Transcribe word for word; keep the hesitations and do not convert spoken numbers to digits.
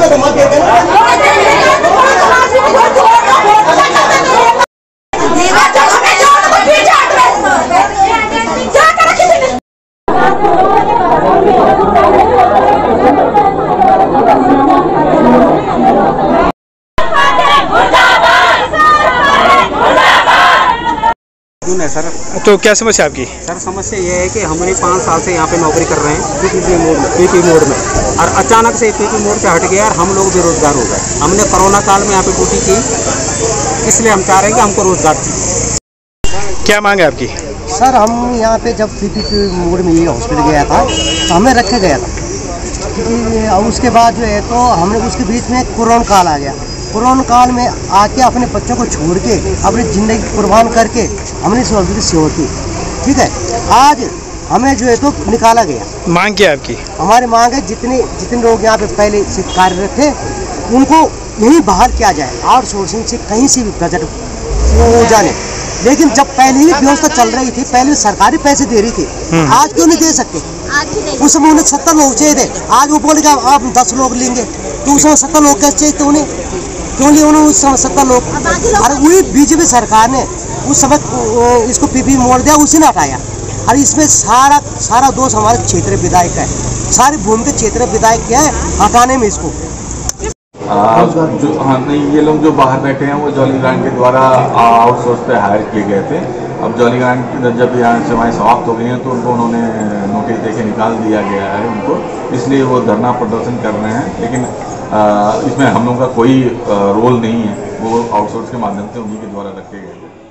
है सर। तो क्या समस्या आपकी? सर समस्या ये है कि हमने पाँच साल से यहाँ पे नौकरी कर रहे हैं पीपी मोड में पीपी मोड में और अचानक से पीपी मोड पे हट गया और हम लोग बेरोजगार हो गए। हमने कोरोना काल में यहाँ पे ड्यूटी की, इसलिए हम चाह रहे हैं कि हमको रोजगार चाहिए। क्या मांग है आपकी? सर हम यहाँ पे जब पीपी मोड में ये हॉस्पिटल गया था तो हमें रखा गया था, क्योंकि उसके बाद जो है तो हमने उसके बीच में कोरोना काल आ गया। कोरोना काल में आके अपने बच्चों को छोड़ के अपनी ज़िंदगी कुर्बान करके हमने इस हॉस्पिटल की सेवा की। ठीक है, आज हमें जो है तो निकाला गया। मांग क्या है आपकी? हमारी मांग है जितने जितने लोग यहाँ पे पहले से कार्यरत थे उनको यहीं बहाल किया जाए, आउटसोर्सिंग से कहीं से भी बजट वो जाने। लेकिन जब पहले ही व्यवस्था चल रही थी, पहले सरकारी पैसे दे रही थी, आज क्यों नहीं दे सकते? उस समय उन्हें सत्तर लोग चाहिए थे, आज वो बोलेगा आप दस लोग लेंगे, तो उस समय सत्तर लोग कैसे चाहिए थे उन्हें? क्यों लिए उन्होंने उस समय सत्तर लोग? अरे वही बीजेपी सरकार ने उस समय इसको पीपी मोड़ दिया, उसी ने हटाया। और इसमें सारा सारा दोष हमारे क्षेत्र विधायक का है, सारी भूमि के क्षेत्र विधायक क्या है हटाने में इसको। आ, जो हाँ नहीं ये लोग जो बाहर बैठे हैं वो जॉली ग्रांट के द्वारा आउटसोर्स पे हायर किए गए थे। अब जॉली ग्रांट जब यहाँ सेवाएं समाप्त हो गई हैं तो उनको उन्होंने नोटिस देके निकाल दिया गया है उनको, इसलिए वो धरना प्रदर्शन कर रहे हैं। लेकिन आ, इसमें हम लोगों का कोई रोल नहीं है, वो आउटसोर्स के माध्यम से उन्हीं के द्वारा रखे गए हैं।